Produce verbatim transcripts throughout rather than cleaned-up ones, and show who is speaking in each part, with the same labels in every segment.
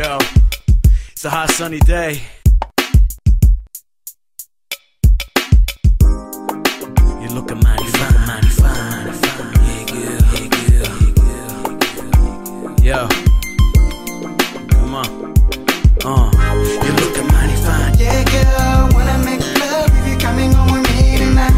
Speaker 1: Yo, it's a hot sunny day. You lookin' mighty fine, mighty fine, mighty fine. Yeah, girl, yeah, girl, yeah, girl. Yo, come on. Uh, you lookin' mighty fine.
Speaker 2: Yeah, girl, wanna make love if you coming home with me tonight.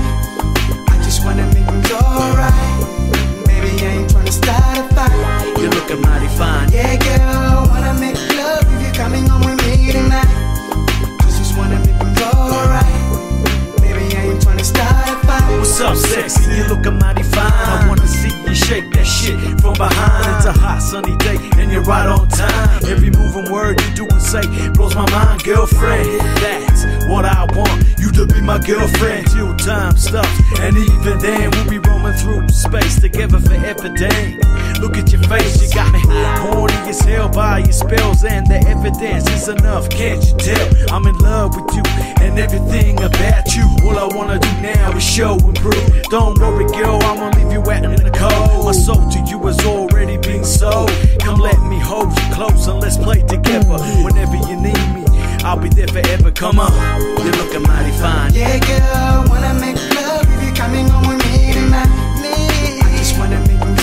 Speaker 2: I just wanna make things alright. Baby, I ain't tryna start a fight.
Speaker 1: You lookin' mighty fine.
Speaker 2: Yeah, girl, wanna make love if you coming home with me tonight. Just, just wanna make things alright. Baby, I ain't tryna start a fight.
Speaker 1: What's up, sexy? You lookin' mighty fine. I wanna see you shake that shit from behind. It's a hot sunny day and you're right on time. Every move and word you do and say blows my mind, girlfriend. That's what I want, you to be my girlfriend till time stops. And even then we'll be roaming through space together forever. Dang, look at your face, you got me horny as hell by your spells, and the evidence is enough, can't you tell? I'm in love with you and everything about you. All I wanna do now is show and prove. Don't worry, girl, I'ma leave you out in the cold. My soul to you is already being sold. Come let me hold you close and let's play together. Whenever you need me, I'll be there forever. Come on, you're looking mighty fine.
Speaker 2: Yeah, girl, wanna make love if you coming home with me tonight. Me, I just wanna make things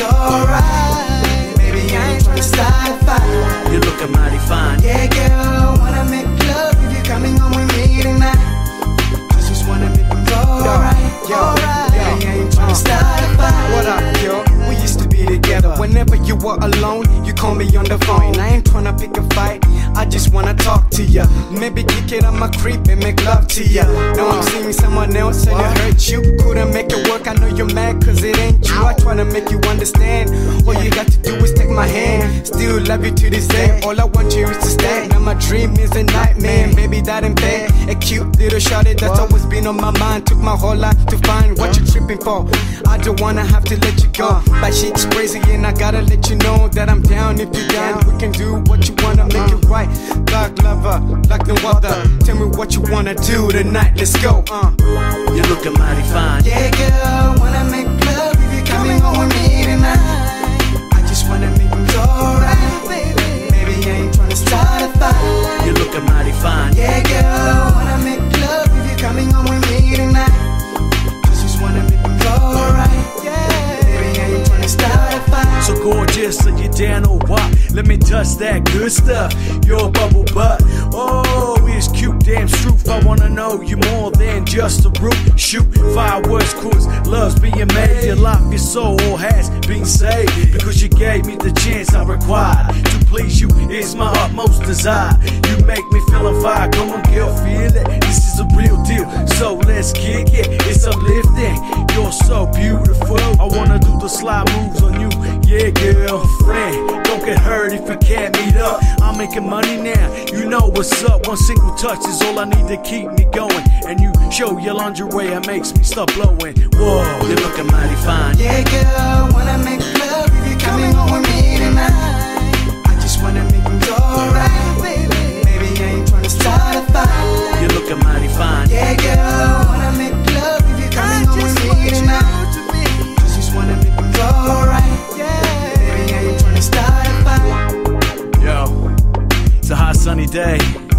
Speaker 2: alright. Baby, I ain't tryna start a fight.
Speaker 1: You're looking mighty fine.
Speaker 2: Yeah, girl, wanna make love if you coming home with me tonight. Just, just wanna make things alright.
Speaker 3: Yo,
Speaker 2: alright.
Speaker 3: yo,
Speaker 2: Baby, I ain't tryna start a fight.
Speaker 3: What up, girl? We used to be together. Whenever you were alone, you call me on the phone. I ain't tryna pick a fight, I just wanna talk to ya. Maybe kick it on my creep and make love to ya. Now I'm seeing someone else and it hurt you. Couldn't make it work, I know you're mad cause it ain't you. I tryna make you understand, all you got to do is take my hand. Still love you to this day, all I want you is to stay. Now my dream is a nightmare, baby that ain't bad. A cute little shawty that's always been on my mind. Took my whole life to find what you're tripping for. I don't wanna have to let you go, but shit's crazy and I gotta let you know that I'm down if you're down. We can do what you wanna, make it right. Thug lover, like no other. Tell me what you wanna do tonight, let's go. uh.
Speaker 1: You're looking mighty fine.
Speaker 2: Yeah, girl, wanna make love if you coming home with me tonight. I just wanna make things alright. Baby, baby, I ain't tryna start a fight.
Speaker 1: You're looking mighty fine.
Speaker 2: Yeah, girl, wanna make love if you coming home with me tonight. Just, just wanna make things alright. Yeah, baby, I ain't tryna start a fight.
Speaker 1: So gorgeous, so you down or what? Let me touch that good stuff, your bubble butt. Oh, it's cute, damn truth. I wanna know you more than just a root. Shoot fireworks, cause love's being made. Your life, your soul has been saved. Because you gave me the chance I required to please you, it's my utmost desire. You make me feel on fire, come on girl, feel it. This is a real deal, so let's kick it. It's uplifting, you're so beautiful. I wanna do the slide moves on you, yeah girlfriend. Don't get hurt if you can't meet up. I'm making money now, you know what's up. One single touch is all I need to keep me going. And you show your lingerie, it makes me stop blowing. Whoa, you're looking mighty fine.
Speaker 2: Yeah, girl, wanna make love if you coming home with me tonight. I just wanna make things alright. Baby, baby, I ain't tryna start a fight.
Speaker 1: You're looking mighty fine.
Speaker 2: Yeah, girl, wanna make love if you coming home with me tonight. Just, just wanna make things alright. Yeah, baby, I ain't tryna start a fight.
Speaker 1: Yo, it's a hot sunny day.